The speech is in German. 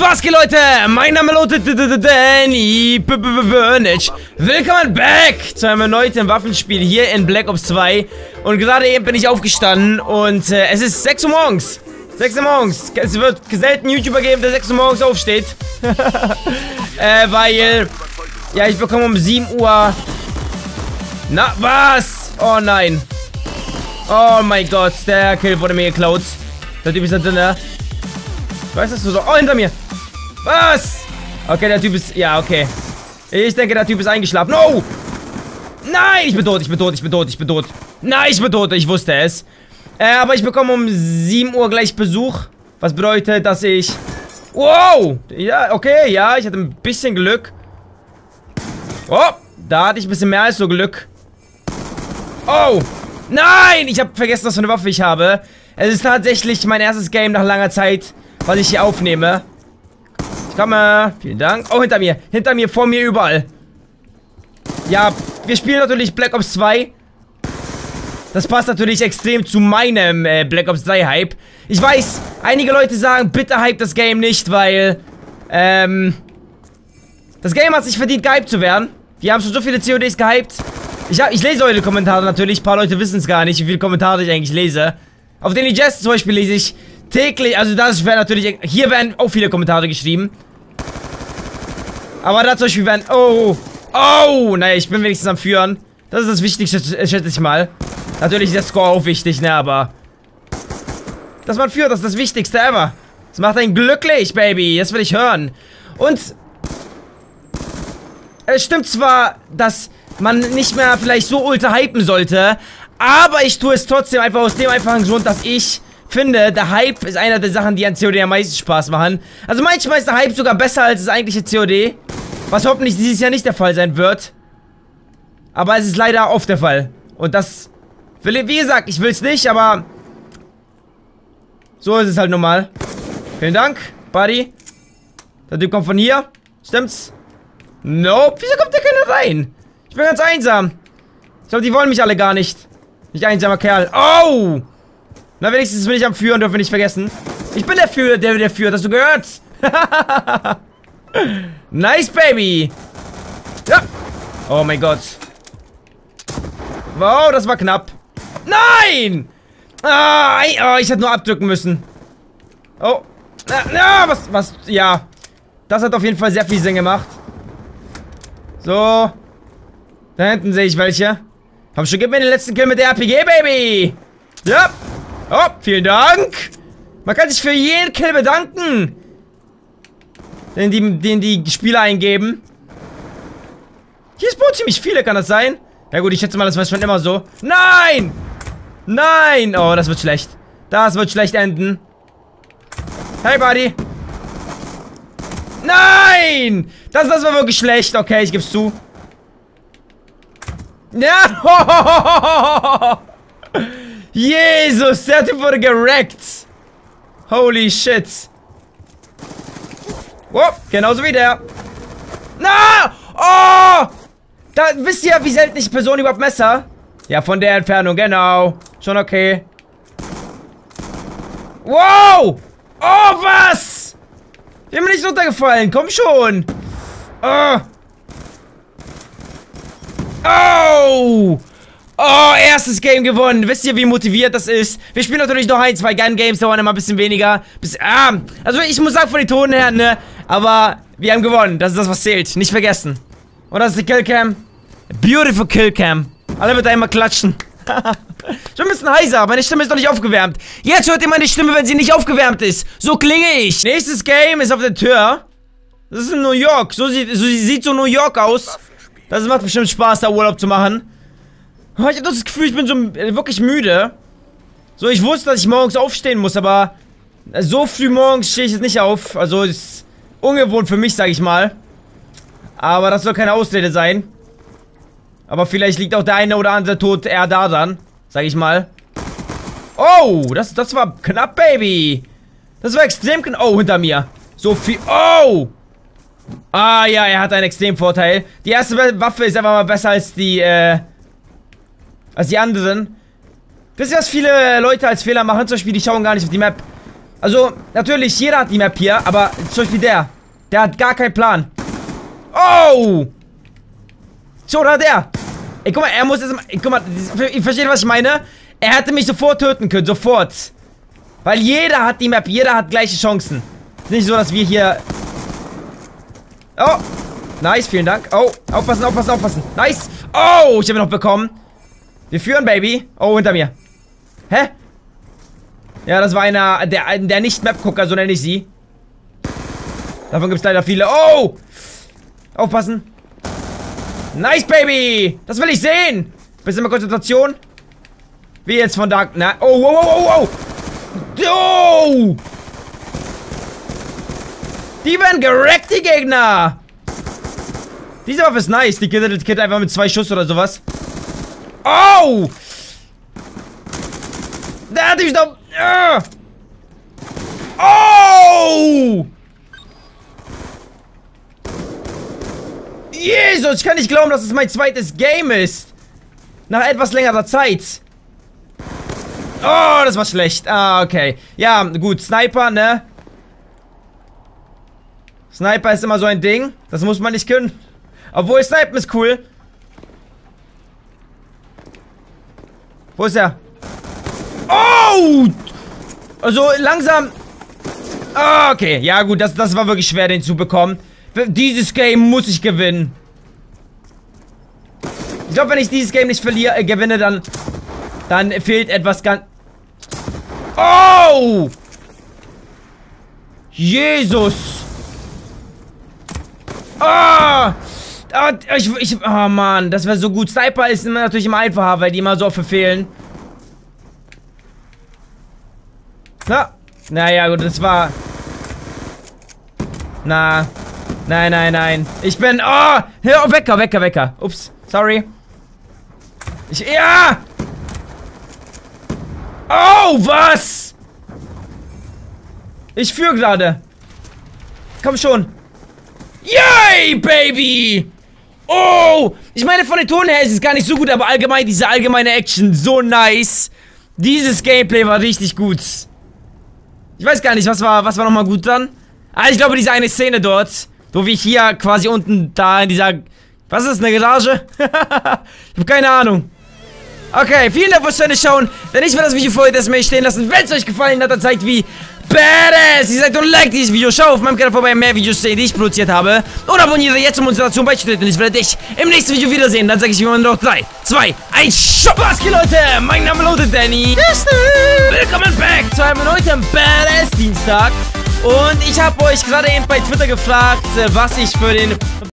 Was geht, Leute? Mein Name lautet Danny Burnage. Willkommen back zu einem erneuten Waffenspiel hier in Black Ops 2. Und gerade eben bin ich aufgestanden und es ist 6 Uhr morgens. 6 Uhr morgens. Es wird selten YouTuber geben, der 6 Uhr morgens aufsteht. Weil, ja, ich bekomme um 7 Uhr... Na, was? Oh nein. Oh mein Gott, der Kill wurde mir geklaut. Der Typ ist da drin, ne? Weißt du so? Oh, hinter mir. Was? Okay, der Typ ist... Ja, okay. Ich denke, der Typ ist eingeschlafen. No! Nein, ich bin tot, ich bin tot, ich bin tot, ich bin tot. Nein, ich bin tot, ich wusste es. Aber ich bekomme um 7 Uhr gleich Besuch. Was bedeutet, dass ich... Wow! Ja, okay, ja, ich hatte ein bisschen Glück. Oh, da hatte ich ein bisschen mehr als so Glück. Oh! Nein! Ich habe vergessen, was für eine Waffe ich habe. Es ist tatsächlich mein erstes Game nach langer Zeit, was ich hier aufnehme. Ich komme. Vielen Dank. Oh, hinter mir, vor mir, überall. Ja, wir spielen natürlich Black Ops 2. Das passt natürlich extrem zu meinem Black Ops 3 Hype. Ich weiß, einige Leute sagen, bitte hype das Game nicht, weil, das Game hat sich verdient, gehypt zu werden. Die haben schon so viele CODs gehypt. Ich lese eure Kommentare natürlich. Ein paar Leute wissen es gar nicht, wie viele Kommentare ich eigentlich lese. Auf den Jest zum Beispiel lese ich täglich, also das wäre natürlich, hier werden auch viele Kommentare geschrieben. Aber da zum Beispiel werden, naja, ich bin wenigstens am Führen. Das ist das Wichtigste, schätze ich mal. Natürlich ist der Score auch wichtig, ne, aber dass man führt, das ist das Wichtigste ever. Das macht einen glücklich, Baby, das will ich hören. Und es stimmt zwar, dass man nicht mehr vielleicht so ultra hypen sollte, aber ich tue es trotzdem einfach aus dem einfachen Grund, dass ich finde, der Hype ist einer der Sachen, die an COD am meisten Spaß machen. Also manchmal ist der Hype sogar besser als das eigentliche COD. Was hoffentlich dieses Jahr nicht der Fall sein wird. Aber es ist leider oft der Fall. Und das, wie gesagt, ich will es nicht, aber so ist es halt normal. Vielen Dank, Buddy. Der Typ kommt von hier. Stimmt's? Nope. Wieso kommt der keiner rein? Ich bin ganz einsam. Ich glaube, die wollen mich alle gar nicht. Nicht einsamer Kerl. Oh! Na, wenigstens bin ich am Führen, dürfen wir nicht vergessen. Ich bin der führt, hast du gehört? Nice, Baby. Ja. Oh mein Gott. Wow, das war knapp. Nein! Oh, ich hätte nur abdrücken müssen. Oh. Was? Ja. Das hat auf jeden Fall sehr viel Sinn gemacht. So. Da hinten sehe ich welche. Komm schon, gib mir den letzten Kill mit der RPG, Baby. Ja. Oh, vielen Dank. Man kann sich für jeden Kill bedanken, den die Spieler eingeben. Hier spawnen ziemlich viele, kann das sein? Ja gut, ich schätze mal, das war schon immer so. Nein! Nein! Oh, das wird schlecht. Das wird schlecht enden. Hey, Buddy. Nein! Das war wirklich schlecht. Okay, ich geb's zu. Ja! Jesus, der Typ wurde gerackt. Holy shit. Oh, genauso wie der. Na! Oh! Da wisst ihr, wie selten ich Person überhaupt Messer? Ja, von der Entfernung, genau. Schon okay. Wow! Oh, was? Wir haben nicht runtergefallen. Komm schon. Oh! Oh, erstes Game gewonnen. Wisst ihr, wie motiviert das ist? Wir spielen natürlich noch 1, 2 Gun-Games, dauern immer ein bisschen weniger. Also ich muss sagen, von den Tonen her, ne? Aber wir haben gewonnen. Das ist das, was zählt. Nicht vergessen. Und das ist die Killcam. Beautiful Killcam. Alle mit einmal klatschen. Schon ein bisschen heiser, meine Stimme ist noch nicht aufgewärmt. Jetzt hört ihr meine Stimme, wenn sie nicht aufgewärmt ist. So klinge ich. Nächstes Game ist auf der Tür. Das ist in New York. So sieht so New York aus. Das macht bestimmt Spaß, da Urlaub zu machen. Ich habe das Gefühl, ich bin so wirklich müde. So, ich wusste, dass ich morgens aufstehen muss, aber so früh morgens stehe ich jetzt nicht auf. Also, ist ungewohnt für mich, sage ich mal. Aber das soll keine Ausrede sein. Aber vielleicht liegt auch der eine oder andere Tod eher daran, sage ich mal. Oh, das war knapp, Baby. Das war extrem knapp. Oh, hinter mir. So viel. Oh! Ah, ja, er hat einen Extremvorteil. Die erste Waffe ist einfach mal besser als die anderen. Wisst ihr, was viele Leute als Fehler machen? Zum Beispiel, die schauen gar nicht auf die Map. Also, natürlich, jeder hat die Map hier, aber zum Beispiel der. Der hat gar keinen Plan. Oh! So, oder der. Ey, guck mal, er muss jetzt... Guck mal, ihr versteht, was ich meine? Er hätte mich sofort töten können, sofort. Weil jeder hat die Map, jeder hat gleiche Chancen. Ist nicht so, dass wir hier... Oh! Nice, vielen Dank. Oh, aufpassen, aufpassen, aufpassen. Nice! Oh, ich habe ihn noch bekommen. Wir führen, Baby. Oh, hinter mir. Hä? Ja, das war einer, der nicht Map-Gucker, so nenne ich sie. Davon gibt es leider viele. Oh! Aufpassen. Nice, Baby! Das will ich sehen! Bisschen mehr Konzentration. Wie jetzt von Dark... Na, oh, wow, wow, wow, wow! Oh! Die werden gerackt, die Gegner! Diese Waffe ist nice. Die killt einfach mit 2 Schuss oder sowas. Oh! Der hat mich doch... Oh! Jesus, ich kann nicht glauben, dass es mein zweites Game ist. Nach etwas längerer Zeit. Oh, das war schlecht. Ah, okay. Ja, gut. Sniper, ne? Sniper ist immer so ein Ding. Das muss man nicht können. Obwohl, Snipen ist cool. Wo ist er? Oh! Also, langsam. Oh, okay. Ja, gut. Das war wirklich schwer, den zu bekommen. Dieses Game muss ich gewinnen. Ich glaube, wenn ich dieses Game nicht gewinne, dann fehlt etwas ganz... Oh! Jesus! Ah! Oh Mann, das wäre so gut. Sniper ist immer natürlich immer einfacher, weil die immer so oft verfehlen. Na, naja, gut, das war... Na, nein, nein, nein. Ich bin... Oh! Hör auf, Wecker, Wecker, Wecker. Ups, sorry. Ja! Oh, was? Ich führe gerade. Komm schon. Yay, Baby! Oh! Ich meine, von den Ton her ist es gar nicht so gut, aber allgemein, diese allgemeine Action, so nice. Dieses Gameplay war richtig gut. Ich weiß gar nicht, was war nochmal gut dann? Ah, ich glaube, diese eine Szene dort, wo wir hier quasi unten da in dieser... Was ist, eine Garage? Ich habe keine Ahnung. Okay, vielen Dank fürs Schauen. Wenn nicht, wird das Video für heute erstmal stehen lassen. Wenn es euch gefallen hat, dann zeigt wie badass ihr seid und like dieses Video. Schau auf meinem Kanal vorbei, mehr Videos sehen, die ich produziert habe. Und abonniere jetzt, um unsere Nation beizutreten. Und ich werde dich im nächsten Video wiedersehen. Dann sage ich immer noch 3, 2, 1, Spaß, Leute. Mein Name lautet Danny. Willkommen back zu einem neuen Badass Dienstag. Und ich habe euch gerade eben bei Twitter gefragt, was ich für den